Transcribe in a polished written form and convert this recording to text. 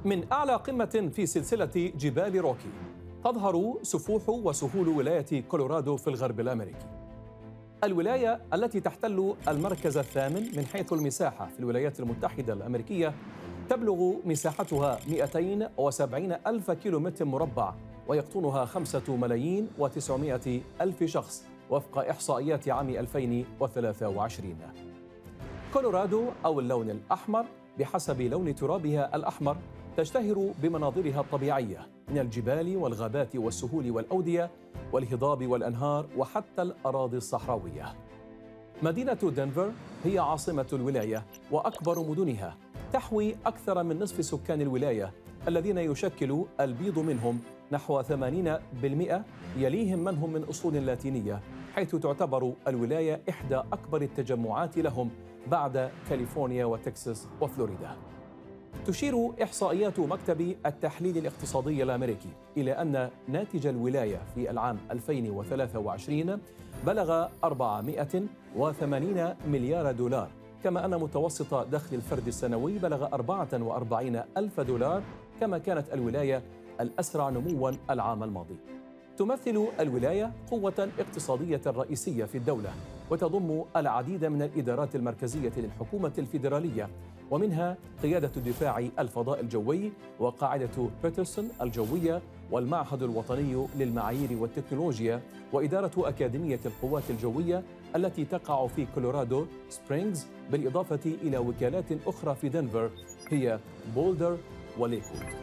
من أعلى قمة في سلسلة جبال روكي تظهر سفوح وسهول ولاية كولورادو في الغرب الأمريكي. الولاية التي تحتل المركز الثامن من حيث المساحة في الولايات المتحدة الأمريكية تبلغ مساحتها 270 ألف كيلومتر مربع، ويقطنها 5,900,000 شخص وفق إحصائيات عام 2023. كولورادو أو اللون الأحمر بحسب لون ترابها الأحمر تشتهر بمناظرها الطبيعية من الجبال والغابات والسهول والأودية والهضاب والأنهار وحتى الأراضي الصحراوية. مدينة دنفر هي عاصمة الولاية وأكبر مدنها، تحوي أكثر من نصف سكان الولاية الذين يشكل البيض منهم نحو 80%، يليهم من هم من أصول لاتينية، حيث تعتبر الولاية إحدى أكبر التجمعات لهم بعد كاليفورنيا وتكساس وفلوريدا. تشير إحصائيات مكتب التحليل الاقتصادي الأمريكي إلى أن ناتج الولاية في العام 2023 بلغ 480 مليار دولار، كما أن متوسط دخل الفرد السنوي بلغ 44 ألف دولار، كما كانت الولاية الأسرع نمواً العام الماضي. تمثل الولاية قوة اقتصادية رئيسية في الدولة، وتضم العديد من الإدارات المركزية للحكومة الفيدرالية، ومنها قيادة دفاع الفضاء الجوي وقاعدة بيترسون الجوية والمعهد الوطني للمعايير والتكنولوجيا وإدارة أكاديمية القوات الجوية التي تقع في كولورادو سبرينغز، بالإضافة إلى وكالات أخرى في دنفر هي بولدر وليكود.